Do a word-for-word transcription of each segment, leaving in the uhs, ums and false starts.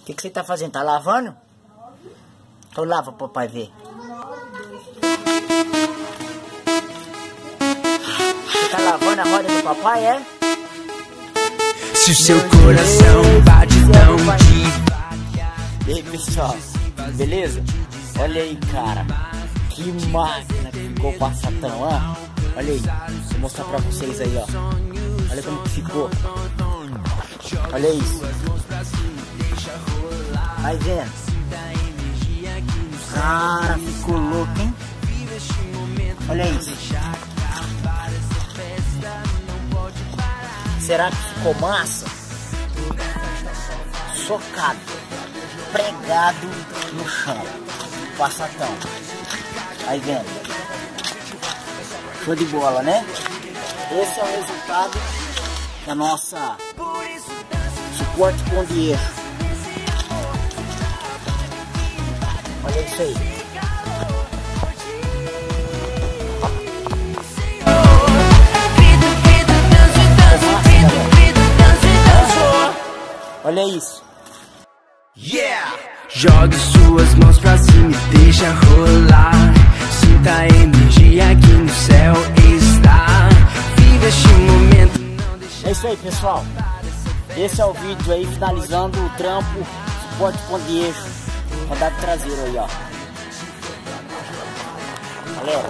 O que, que você tá fazendo? Tá lavando? Então lava pro papai ver. Você tá lavando a roda do papai, é? Se o seu coração bate tão devagar. E aí, pessoal, beleza? Olha aí, cara, que máquina que ficou o Passatão, ó. Olha aí, vou mostrar pra vocês aí, ó. Olha como que ficou. Olha isso. Vai vendo? Cara, ficou louco, hein? Olha isso. Será que ficou massa? Socado, pregado no chão. Passatão. Aí vendo? Show de bola, né? Esse é o resultado da nossa suporte pão de eixo. Olha isso aí. Olha isso. Yeah! Jogue suas mãos pra cima e deixa rolar. Sinta a energia que no céu está. Viva este momento, não deixe... É isso aí, pessoal. Esse é o vídeo aí finalizando o trampo suporte pão de eixo. Rodado traseiro aí, ó. Galera,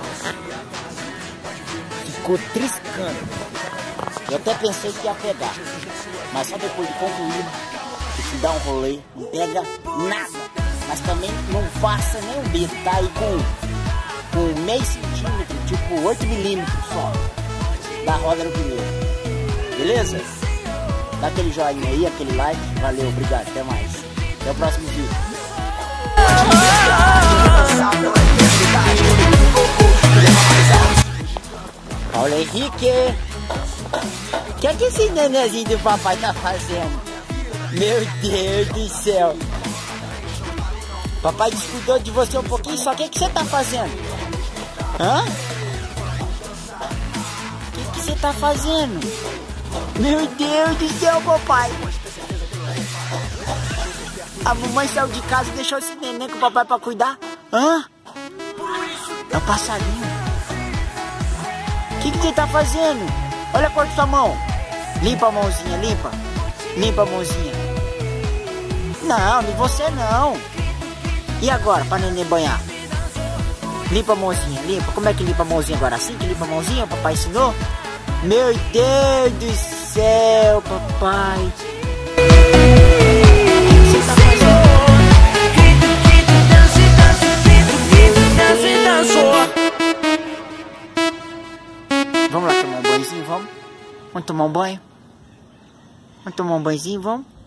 ficou triscando. Eu até pensei que ia pegar, mas só depois de concluir, que dá um rolê, não pega nada. Mas também não passa nem um dedo, tá aí com, com meio centímetro, tipo oito milímetros só, da roda no primeiro. Beleza? Dá aquele joinha aí, aquele like. Valeu, obrigado, até mais. Até o próximo vídeo. Paulo Henrique, o que é que esse nenenzinho do papai tá fazendo? Meu Deus do céu. Papai descuidou de você um pouquinho, só o que, que você tá fazendo? Hã? O que, que você tá fazendo? Meu Deus do céu, papai. A mamãe saiu de casa e deixou esse neném com o papai pra cuidar? Hã? É um passarinho. O que, que você tá fazendo? Olha a cor da sua mão. Limpa a mãozinha, limpa. Limpa a mãozinha. Não, de você não. E agora, pra neném banhar? Limpa a mãozinha, limpa. Como é que limpa a mãozinha agora? Assim que limpa a mãozinha? O papai ensinou? Meu Deus do céu, papai. Vamos lá tomar um banhozinho, vamos? Vamos tomar um banho? Vamos tomar um banhozinho, vamos?